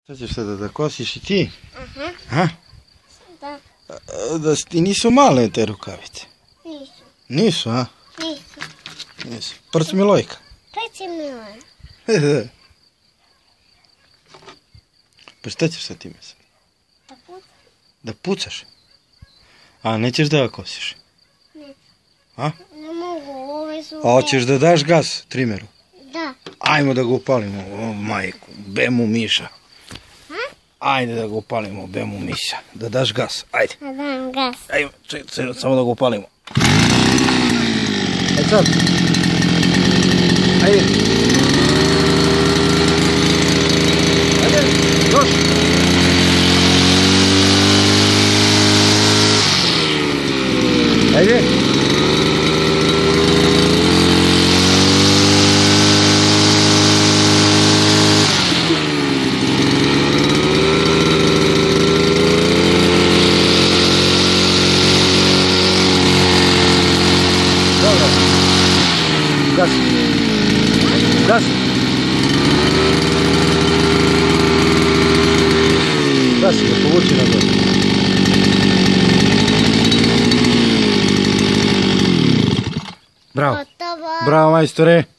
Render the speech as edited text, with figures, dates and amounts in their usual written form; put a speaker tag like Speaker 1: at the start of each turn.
Speaker 1: Sad ćeš sada da kosiš i ti?
Speaker 2: Aha.
Speaker 1: Ha?
Speaker 2: Da.
Speaker 1: Da ti nisu male te rukavice?
Speaker 2: Nisu.
Speaker 1: Nisu, a? Nisu. Prc Milojka.
Speaker 2: Prc Milojka.
Speaker 1: Pa šta ćeš sa time sad?
Speaker 2: Da pucam.
Speaker 1: Da pucaš? A nećeš da ga kosiš?
Speaker 2: Ne.
Speaker 1: A?
Speaker 2: Ne mogu, ove su...
Speaker 1: A hoćeš da daš gas trimeru?
Speaker 2: Da.
Speaker 1: Ajmo da ga upalimo, o majku, bemu miša. Ajde da ga upalimo, bemu miša. Da daš gas, ajde.
Speaker 2: Da dam gas.
Speaker 1: Ajde, čekaj, samo da ga upalimo. Ajde sad. Ajde. Ajde, još. Ajde. Dobro. Gas. Gas. Gas ga povuči na gore. Bravo.
Speaker 2: Gotovo.
Speaker 1: Bravo, majstore.